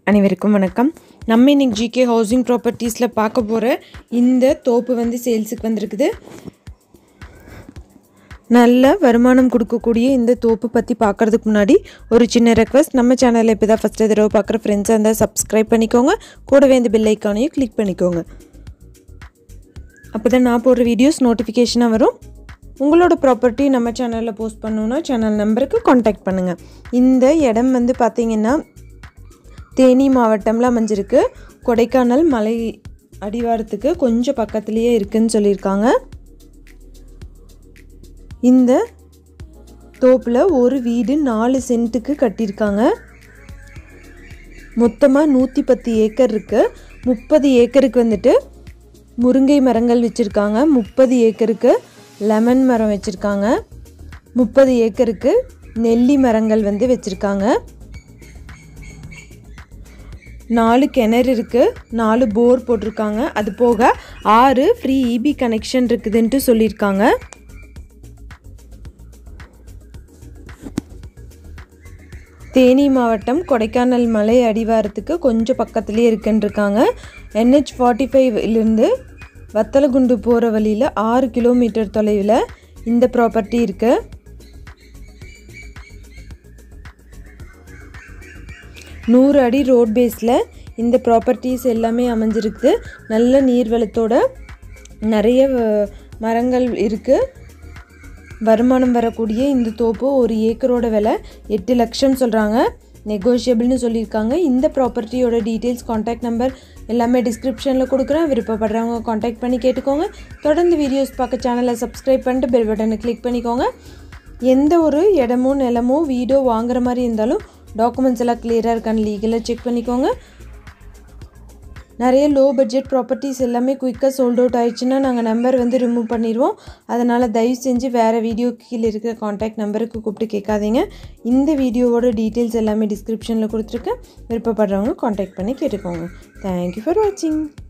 அனைவருக்கும் வணக்கம். நம்ம இன்னைக்கு ஜிகே ஹவுசிங் ப்ராப்பர்ட்டிஸில் பார்க்க போகிற இந்த தோப்பு வந்து சேல்ஸுக்கு வந்திருக்குது. நல்ல வருமானம் கொடுக்கக்கூடிய இந்த தோப்பு பற்றி பார்க்குறதுக்கு முன்னாடி ஒரு சின்ன ரெக்வஸ்ட். நம்ம சேனலில் இப்போ தான் ஃபஸ்ட்டு தடவை பார்க்குற ஃப்ரெண்ட்ஸாக இருந்தால் சப்ஸ்கிரைப் பண்ணிக்கோங்க. கூடவே இந்த பெல் ஐக்கானையும் கிளிக் பண்ணிக்கோங்க. அப்போ தான் நான் போடுற வீடியோஸ் நோட்டிஃபிகேஷனாக வரும். உங்களோட ப்ராப்பர்ட்டி நம்ம சேனலில் போஸ்ட் பண்ணணுன்னா சேனல் நம்பருக்கு காண்டாக்ட் பண்ணுங்கள். இந்த இடம் வந்து பார்த்திங்கன்னா தேனி மாவட்டம்ல அமைஞ்சிருக்கு. கொடைக்கானல் மலை அடிவாரத்துக்கு கொஞ்சம் பக்கத்துலேயே இருக்குதுன்னு சொல்லியிருக்காங்க. இந்த தோப்பில் ஒரு வீடு 4 சென்ட்டுக்கு கட்டியிருக்காங்க. மொத்தமாக 110 ஏக்கர் இருக்குது. 30 ஏக்கருக்கு வந்துட்டு முருங்கை மரங்கள் வச்சுருக்காங்க. 30 ஏக்கருக்கு லெமன் மரம் வச்சுருக்காங்க. 30 ஏக்கருக்கு நெல்லி மரங்கள் வந்து வச்சுருக்காங்க. 4 கிணறு இருக்குது. 4 போர் போட்டிருக்காங்க. அது போக 6 ஃப்ரீ இபி கனெக்ஷன் இருக்குதுன்ட்டு சொல்லியிருக்காங்க. தேனி மாவட்டம் கொடைக்கானல் மலை அடிவாரத்துக்கு கொஞ்சம் பக்கத்துலேயே இருக்குன்றிருக்காங்க. NH45 வத்தலகுண்டு போகிற வழியில் 6 கிலோமீட்டர் தொலைவில் இந்த ப்ராப்பர்ட்டி இருக்குது. நூறு அடி ரோட் பேஸில் இந்த ப்ராப்பர்ட்டிஸ் எல்லாமே அமைஞ்சிருக்கு. நல்ல நீர்வளத்தோட நிறைய மரங்கள் இருக்குது. வருமானம் வரக்கூடிய இந்த தோப்பு ஒரு ஏக்கரோட விலை 8 லட்சம் சொல்கிறாங்க. நெகோஷியபிள்னு சொல்லியிருக்காங்க. இந்த ப்ராப்பர்ட்டியோட டீட்டெயில்ஸ், காண்டாக்ட் நம்பர் எல்லாமே டிஸ்கிரிப்ஷனில் கொடுக்குறேன். விருப்பப்படுறவங்க காண்டாக்ட் பண்ணி கேட்டுக்கோங்க. தொடர்ந்து வீடியோஸ் பார்க்க சேனலை சப்ஸ்கிரைப் பண்ணிட்டு பெல் பட்டனை கிளிக் பண்ணிக்கோங்க. எந்த ஒரு இடமோ நிலமோ வீடோ வாங்குற மாதிரி இருந்தாலும் டாக்குமெண்ட்ஸ் எல்லாம் கிளியராக இருக்கான்னு லீகலாக செக் பண்ணிக்கோங்க. நிறைய லோ பட்ஜெட் ப்ராப்பர்ட்டிஸ் எல்லாமே குயிக்காக சோல்ட் அவுட் ஆயிடுச்சுன்னா நாங்கள் நம்பர் வந்து ரிமூவ் பண்ணிடுவோம். அதனால் தயவு செஞ்சு வேறு வீடியோ கீழே இருக்கிற காண்டாக்ட் நம்பருக்கு கூப்பிட்டு கேட்காதீங்க. இந்த வீடியோவோட டீட்டெயில்ஸ் எல்லாமே டிஸ்கிரிப்ஷனில் கொடுத்துருக்கேன். விருப்பப்படுறவங்க காண்டாக்ட் பண்ணி கேட்டுக்கோங்க. தேங்க்யூ ஃபார் வாட்சிங்.